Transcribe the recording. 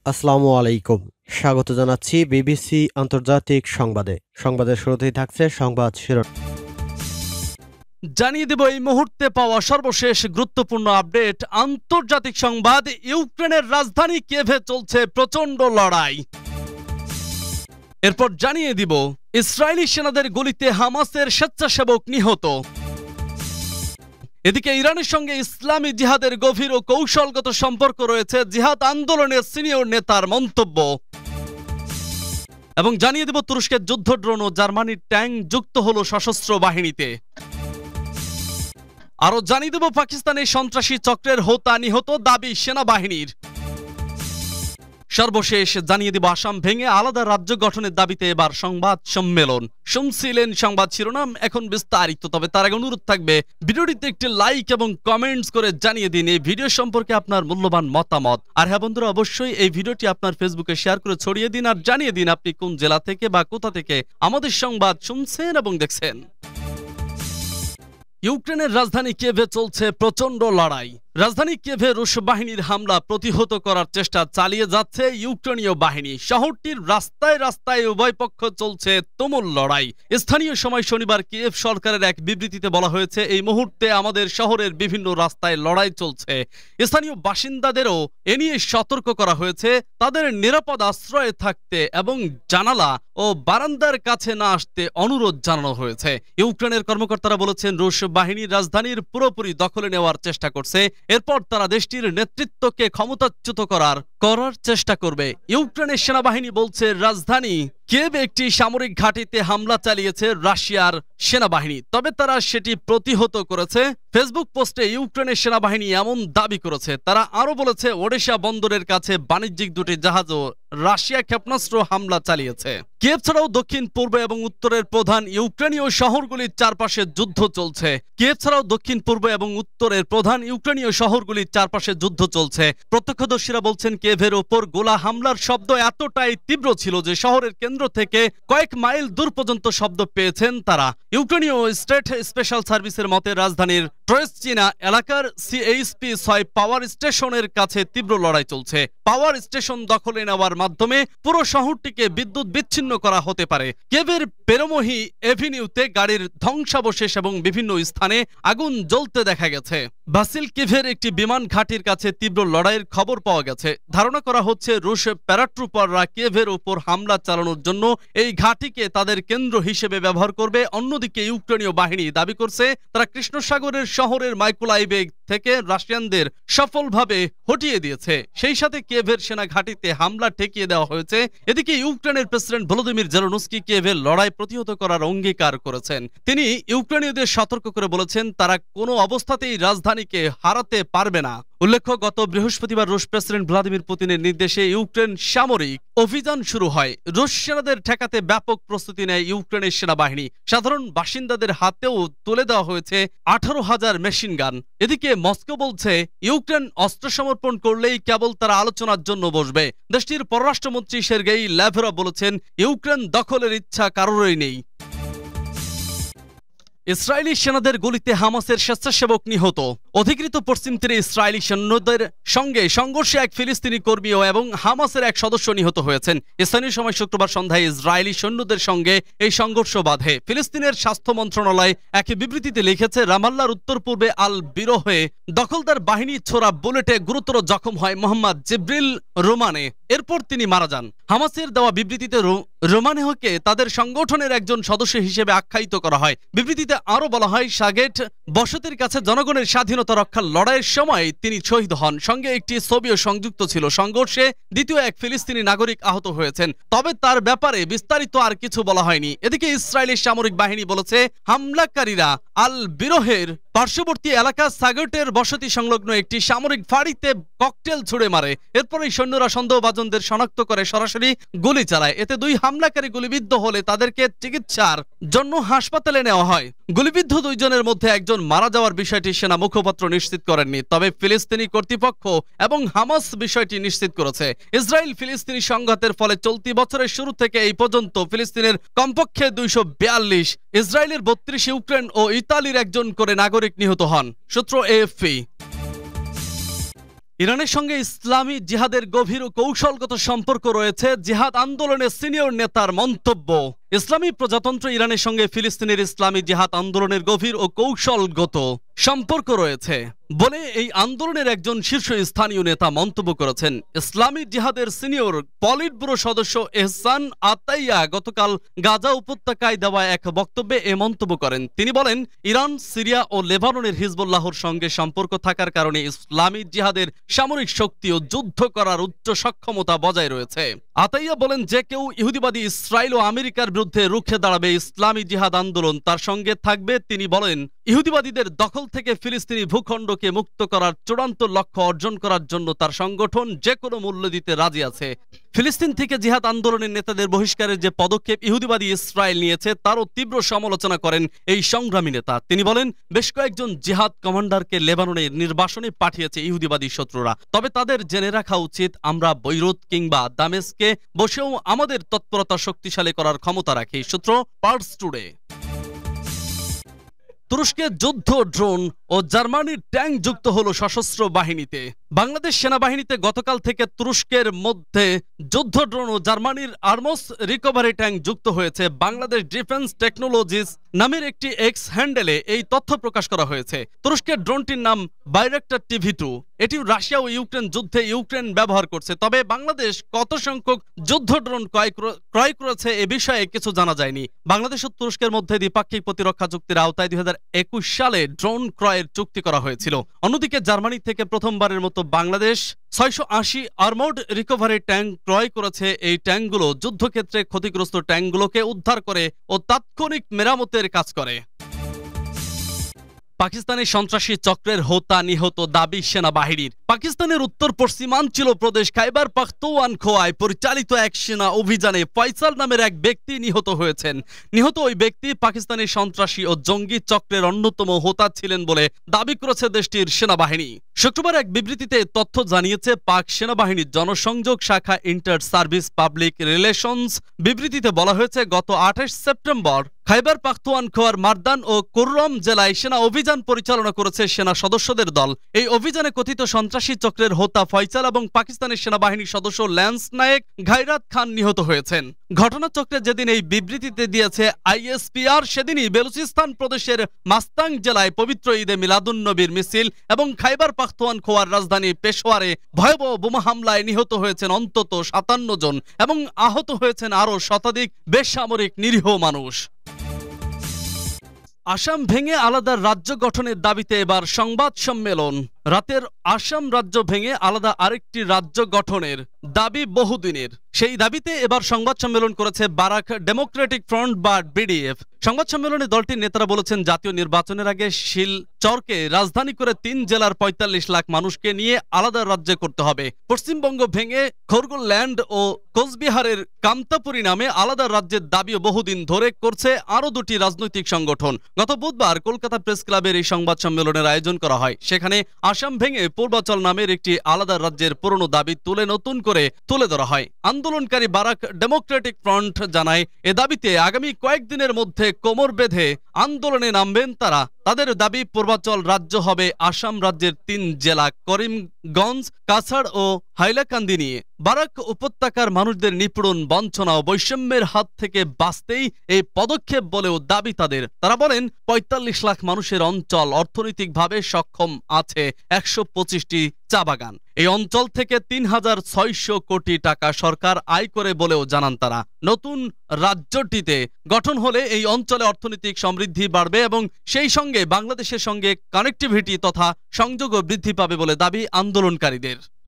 আসসালামু আলাইকুম। স্বাগত জানাচ্ছি বিবিসি আন্তর্জাতিক সংবাদে। সংবাদের শুরুতেই থাকছে সংবাদ শিরোনাম। জানিয়ে দেব এই মুহূর্তে পাওয়া সর্বশেষ গুরুত্বপূর্ণ আপডেট। আন্তর্জাতিক সংবাদ। ইউক্রেনের রাজধানী কিয়েভে চলছে প্রচন্ড লড়াই। এরপর জানিয়ে দিব ইসরায়েলি সেনাদের গুলিতে হামাসের স্বেচ্ছাসেবক নিহত। এদিকে ইরানের সঙ্গে ইসলামী জিহাদের গভীর ও কৌশলগত সম্পর্ক রয়েছে, জিহাদ আন্দোলনের সিনিয়র নেতার মন্তব্য। এবং জানিয়ে দেব তুরস্কের যুদ্ধ ড্রোন ও জার্মানির ট্যাঙ্ক যুক্ত হলো সশস্ত্র বাহিনীতে। আরো জানিয়ে দেব পাকিস্তানের সন্ত্রাসী চক্রের হোতা নিহত দাবি সেনাবাহিনীর। সর্বশেষ জানিয়ে দিব আসাম ভেঙে আলাদা রাজ্য গঠনের দাবিতে এবার সংবাদ সম্মেলন। শুনছিলেন সংবাদ শিরোনাম, এখন বিস্তারিত। তবে তার আগে অনুরোধ থাকবে ভিডিওটিতে একটি লাইক এবং কমেন্টস করে জানিয়ে দিন এই ভিডিও সম্পর্কে আপনার মূল্যবান মতামত। আর হ্যাঁ বন্ধুরা, অবশ্যই এই ভিডিওটি আপনার ফেসবুকে শেয়ার করে ছড়িয়ে দিন আর জানিয়ে দিন আপনি কোন জেলা থেকে বা কোথা থেকে আমাদের সংবাদ শুনছেন এবং দেখছেন। ইউক্রেনের রাজধানী কিয়েভে চলছে প্রচন্ড লড়াই। রাজধানী কিয়েভে রুশ বাহিনীর হামলা প্রতিহত করার চেষ্টা চালিয়ে যাচ্ছে ইউক্রেনীয় বাহিনী। শহরটির রাস্তায় রাস্তায় উভয় পক্ষ চলছে তুমুল লড়াই। স্থানীয় সময় শনিবার কিয়েভ সরকারের এক বিবৃতিতে বলা হয়েছে, এই মুহূর্তে আমাদের শহরের বিভিন্ন রাস্তায় লড়াই চলছে। স্থানীয় বাসিন্দাদেরও এ নিয়ে সতর্ক করা হয়েছে, তাদের নিরাপদ আশ্রয়ে থাকতে এবং জানালা ও বারান্দার কাছে না আসতে অনুরোধ জানানো হয়েছে। ইউক্রেনের কর্মকর্তারা বলেছেন, রুশ বাহিনী রাজধানীর পুরোপুরি দখলে নেওয়ার চেষ্টা করছে। এরপর তারা দেশটির নেতৃত্বকে ক্ষমতাচ্যুত করার চেষ্টা করবে। ইউক্রেনের সেনাবাহিনী বলছে, রাজধানী কিয়েভে একটি সামরিক ঘাঁটিতে হামলা চালিয়েছে রাশিয়ার সেনাবাহিনী, তবে তারা সেটি প্রতিহত করেছে। ফেসবুক পোস্টে ইউক্রেনের সেনাবাহিনী এমন দাবি করেছে। তারা আরো বলেছে, ওডেসা বন্দরের কাছে বাণিজ্যিক দুটি জাহাজও রাশিয়া ক্ষেপণাস্ত্র হামলা চালিয়েছে। কিয়েভ ছাড়াও দক্ষিণ পূর্ব এবং উত্তরের প্রধান ইউক্রেনীয় শহরগুলির চারপাশে যুদ্ধ চলছে। কিয়েভ ছাড়াও দক্ষিণ পূর্ব এবং উত্তরের প্রধান ইউক্রেনীয় শহরগুলির চারপাশে যুদ্ধ চলছে। প্রত্যক্ষদর্শীরা বলছেন, কিয়েভের ওপর গোলা হামলার শব্দ এতটাই তীব্র ছিল যে শহরের কেন্দ্র থেকে কয়েক মাইল দূর পর্যন্ত শব্দ পেয়েছেন তারা। ইউক্রেনীয় স্টেট স্পেশাল সার্ভিসের মতে, রাজধানীর ট্রেসচিনা এলাকার CHP-6 পাওয়ার স্টেশনের কাছে তীব্র লড়াই চলছে। পাওয়ার স্টেশন দখলে নেওয়ার মাধ্যমে পুরো শহরটিকে বিদ্যুৎ বিচ্ছিন্ন করা হতে পারে। কিয়েভের পেরোমোহি এভিনিউতে গাড়ির ধ্বংসাবশেষ এবং বিভিন্ন স্থানে আগুন জ্বলতে দেখা গেছে। ভাসিল কিয়েভের একটি বিমান ঘাঁটির কাছে তীব্র লড়াইয়ের খবর পাওয়া গেছে। ধারণা করা হচ্ছে, রুশ প্যারাট্রুপাররা কিয়েভের উপর হামলা চালানোর জন্য এই ঘাঁটিকে তাদের কেন্দ্র হিসেবে ব্যবহার করবে। অন্যদিকে ইউক্রেনীয় বাহিনী দাবি করছে, তারা কৃষ্ণসাগরের শহরের মাইকোলাইভে থেকে রাশিয়ানদের সফলভাবে হটিয়ে দিয়েছে। সেই সাথে কিয়েভের সেনা ঘাঁটিতে হামলা ঠেকিয়ে দেওয়া হয়েছে। এদিকে ইউক্রেনের প্রেসিডেন্ট ভলোদিমির জেলেনস্কি কিয়েভের লড়াই প্রতিহত করার অঙ্গীকার করেছেন। তিনি ইউক্রেনীয়দের সতর্ক করে বলেছেন, তারা কোনো অবস্থাতেই রাজধানীকে হারাতে পারবে না। উল্লেখ্য, গত বৃহস্পতিবার রুশ প্রেসিডেন্ট ভ্লাদিমির পুতিনের নির্দেশে ইউক্রেন সামরিক অভিযান শুরু হয়। রুশ সেনাদের ঠেকাতে ব্যাপক প্রস্তুতি নেয় ইউক্রেনের সেনাবাহিনী। সাধারণ বাসিন্দাদের হাতেও তুলে দেওয়া হয়েছে 18,000 মেশিন গান। এদিকে মস্কো বলছে, ইউক্রেন অস্ত্র সমর্পণ করলেই কেবল তারা আলোচনার জন্য বসবে। দেশটির পররাষ্ট্রমন্ত্রী সের্গেই ল্যাভরভ বলেছেন, ইউক্রেন দখলের ইচ্ছা কারোরই নেই। ইসরায়েলি সেনাদের গুলিতে হামাসের স্বেচ্ছাসেবক নিহত। অধিকৃত পশ্চিম তীরে ইসরায়েলি সৈন্যদের সঙ্গে সংঘর্ষে এক ফিলিস্তিনি কর্মীও এবং হামাসের এক সদস্য নিহত হয়েছেন। স্থানীয় সময় শুক্রবার সন্ধ্যায় ইসরায়েলি সৈন্যদের সঙ্গে এই সংঘর্ষ বাধে। ফিলিস্তিনের স্বাস্থ্য মন্ত্রণালয় এক বিবৃতিতে লিখেছে, রামাল্লার উত্তর পূর্বে আল বিরোহে দখলদার বাহিনী ছোড়া বুলেটে গুরুতর জখম হয় মোহাম্মদ জিব্রিল রোমানে। এরপর তিনি মারা যান। হামাসের দেওয়া বিবৃতিতে রোমানেহকে তাদের সংগঠনের একজন সদস্য হিসেবে আখ্যায়িত করা হয়। বিবৃতিতে আরো বলা হয়, সাগেট বসতির কাছে জনগণের স্বাধীনতা রক্ষার লড়াইয়ের সময় তিনি শহীদ হন। সঙ্গে একটি ছবিও সংযুক্ত ছিল। সংঘর্ষে দ্বিতীয় এক ফিলিস্তিনি নাগরিক আহত হয়েছেন, তবে তার ব্যাপারে বিস্তারিত আর কিছু বলা হয়নি। এদিকে ইসরায়েলি সামরিক বাহিনী বলেছে, হামলাকারীরা আল বিরোহের পার্শ্ববর্তী এলাকা সাগেটের বসতি সংলগ্ন একটি সামরিক ফাঁড়িতে ককটেল ছুড়ে মারে। এরপরই সৈন্যরা সন্দেহভাজনদের শনাক্ত করে সরাসরি গুলি চালায়। এতে দুই হামলাকারী গুলিবিদ্ধ হলে তাদেরকে চিকিৎসার জন্য হাসপাতালে নেওয়া হয়। গুলিবিদ্ধ দুইজনের মধ্যে একজন মারা যাওয়ার বিষয়টি সেনা মুখপাত্র নিশ্চিত করেননি, তবে ফিলিস্তিনি কর্তৃপক্ষ এবং হামাস বিষয়টি নিশ্চিত করেছে। ইসরায়েল ফিলিস্তিনি সংঘাতের ফলে চলতি বছরের শুরু থেকে এই পর্যন্ত ফিলিস্তিনের কমপক্ষে 242, ইসরায়েলের 32, ইউক্রেন ও ইতালির একজন করে নাগরিক নিহত হন। সূত্র AFP। ইরানের সঙ্গে ইসলামী জিহাদের গভীর ও কৌশলগত সম্পর্ক রয়েছে, জিহাদ আন্দোলনের সিনিয়র নেতার মন্তব্য। ইসলামী প্রজাতন্ত্র ইরানের সঙ্গে ফিলিস্তিনের ইসলামী জিহাদ আন্দোলনের গভীর ও কৌশলগত সম্পর্ক রয়েছে বলে এই আন্দোলনের একজন শীর্ষস্থানীয় নেতা মন্তব্য করেছেন। ইসলামী জিহাদের সিনিয়র পলিট ব্যুরো সদস্য এহসান আতাইয়া গতকাল গাজা উপত্যকায় দেওয়া এক বক্তব্যে এ মন্তব্য করেন। তিনি বলেন, ইরান, সিরিয়া ও লেবাননের হিজবুল্লাহর সঙ্গে সম্পর্ক থাকার কারণে ইসলামী জিহাদের সামরিক শক্তি ও যুদ্ধ করার উচ্চ সক্ষমতা বজায় রয়েছে। আতাইয়া বলেন, যে কেউ ইহুদিবাদী ইসরায়েল ও আমেরিকার বিরুদ্ধে রুখে দাঁড়াবে, ইসলামী জিহাদ আন্দোলন তার সঙ্গে থাকবে। তিনি বলেন, ইহুদিবাদীদের দখল থেকে ফিলিস্তিনি ভূখণ্ডকে মুক্ত করার চূড়ান্ত লক্ষ্য অর্জন করার জন্য তার সংগঠন যে কোনো মূল্য দিতে রাজি আছে। ফিলিস্তিন থেকে জিহাদ আন্দোলনের নেতাদের বহিষ্কারের যে পদক্ষেপ ইহুদিবাদী ইসরায়েল নিয়েছে তারও তীব্র সমালোচনা করেন এই সংগ্রামী নেতা। তিনি বলেন, বেশ কয়েকজন জিহাদ কমান্ডারকে লেবাননের নির্বাসনে পাঠিয়েছে ইহুদিবাদী শত্রুরা, তবে তাদের জেনে রাখা উচিত আমরা বৈরুত কিংবা দামেস্কে বসেও আমাদের তৎপরতা শক্তিশালী করার ক্ষমতা রাখি। সূত্র পার্স টুডে। তুরস্কের যুদ্ধ ড্রোন ও জার্মানির ট্যাঙ্ক যুক্ত হলো সশস্ত্র বাহিনীতে। বাংলাদেশ সেনাবাহিনীতে গতকাল থেকে তুরস্কের মধ্যে যুদ্ধ ড্রোন ও জার্মানির আর্মস রিকভারি ট্যাঙ্ক যুক্ত হয়েছে। বাংলাদেশ ডিফেন্স টেকনোলজিস নামের একটি এক্স হ্যান্ডেলে এই তথ্য প্রকাশ করা হয়েছে। তুরস্কের ড্রোনটির নাম বাইরাক্টার TV2। এটি রাশিয়া ও ইউক্রেন যুদ্ধে ইউক্রেন ব্যবহার করছে। তবে বাংলাদেশ কত সংখ্যক যুদ্ধ ড্রোন ক্রয় করেছে এ বিষয়ে কিছু জানা যায়নি। বাংলাদেশ ও তুরস্কের মধ্যে দ্বিপাক্ষিক প্রতিরক্ষা চুক্তির আওতায় 2021 সালে ড্রোন ক্রয়ের চুক্তি করা হয়েছিল। অন্যদিকে জার্মানি থেকে প্রথমবারের মতো বাংলাদেশ 680 আর্মড রিকভারি ট্যাঙ্ক ক্রয় করেছে। এই ট্যাঙ্কগুলো যুদ্ধক্ষেত্রে ক্ষতিগ্রস্ত ট্যাঙ্কগুলোকে উদ্ধার করে ও তাৎক্ষণিক মেরামতের কাজ করে। পাকিস্তানি সন্ত্রাসী চক্রের হোতা নিহত দাবি সেনাবাহিনীর। পাকিস্তানের উত্তর পশ্চিমাঞ্চল প্রদেশ খাইবার পাখতুনখোয়ায় পরিচালিত এক সেনা অভিযানে ফয়সাল নামের এক ব্যক্তি নিহত হয়েছেন। নিহত ওই ব্যক্তি পাকিস্তানি সন্ত্রাসী ও জঙ্গি চক্রের অন্যতম হোতা ছিলেন বলে দাবি করেছে দেশটির সেনাবাহিনী। শুক্রবার এক বিবৃতিতে তথ্য জানিয়েছে পাক সেনাবাহিনীর জনসংযোগ শাখা ইন্টার সার্ভিস পাবলিক রিলেশনস। বিবৃতিতে বলা হয়েছে, গত 28 সেপ্টেম্বর খাইবার পাখতুনখোয়ার মারদান ও কুররম জেলায় সেনা অভিযান পরিচালনা করেছে সেনা সদস্যদের দল। এই অভিযানে কথিত সন্ত্রাসী চক্রের হোতা ফয়সাল এবং পাকিস্তানের সেনাবাহিনীর সদস্য ল্যান্স নায়েক ঘাইরাত খান নিহত হয়েছেন। ঘটনাচক্রে যেদিন এই বিবৃতিতে দিয়েছে ISPR, সেদিনই বেলুচিস্তান প্রদেশের মাস্তাং জেলায় পবিত্র ঈদে মিলাদুন্নবীর মিছিল এবং খাইবার পাখতুনখোয়ার রাজধানী পেশোয়ারে ভয়াবহ বোমা হামলায় নিহত হয়েছেন অন্তত 57 জন এবং আহত হয়েছেন আরও শতাধিক বেসামরিক নিরীহ মানুষ। আসাম ভেঙে আলাদা রাজ্য গঠনের দাবিতে এবার সংবাদ সম্মেলন। রাতের আসাম রাজ্য ভেঙে আলাদা আরেকটি রাজ্য গঠনের দাবি বহুদিনের। সেই দাবিতে এবার সংবাদ সম্মেলন করেছে বারাক ডেমোক্রেটিক ফ্রন্ট বা BDF। সংবাদ সম্মেলনে দলটির নেতারা বলেছেন, জাতীয় নির্বাচনের আগে শিলচরকে রাজধানী করে 3 জেলার 45 লাখ মানুষকে নিয়ে আলাদা রাজ্য করতে হবে। পশ্চিমবঙ্গ ভেঙে খড়গপুরল্যান্ড ও কোচবিহারের কামতাপুরী নামে আলাদা রাজ্যের দাবিও বহুদিন ধরে করছে আরও দুটি রাজনৈতিক সংগঠন। গত বুধবার কলকাতা প্রেস ক্লাবের এই সংবাদ সম্মেলনের আয়োজন করা হয়। সেখানে আসাম ভেঙে পূর্বাঞ্চল নামের একটি আলাদা রাজ্যের পুরনো দাবি নতুন করে তুলে ধরা হয়। আন্দোলনকারী বারাক ডেমোক্রেটিক ফ্রন্ট জানায়, এ দাবিতে আগামী কয়েকদিনের মধ্যে কোমর বেঁধে আন্দোলনে নামবেন তারা। তাদের দাবি, পূর্বাঞ্চল রাজ্য হবে আসাম রাজ্যের 3 জেলা করিমগঞ্জ, কাছাড় ও হাইলাকান্দি নিয়ে। বারাক উপত্যকার মানুষদের নিপীড়ন, বঞ্চনা ও বৈষম্যের হাত থেকে বাঁচতেই এই পদক্ষেপ বলেও দাবি তাদের। তারা বলেন, 45 লাখ মানুষের অঞ্চল অর্থনৈতিকভাবে সক্ষম আছে 125টি চা বাগান। এই অঞ্চল থেকে 3600 কোটি টাকা সরকার আয় করে বলেও জানান তারা। নতুন রাজ্যটিতে গঠন হলে এই অঞ্চলে অর্থনৈতিক সমৃদ্ধি বাড়বে এবং সেই সঙ্গে বাংলাদেশের সঙ্গে কানেক্টিভিটি তথা সংযোগও বৃদ্ধি পাবে বলে দাবি আন্দোলনকারীদের।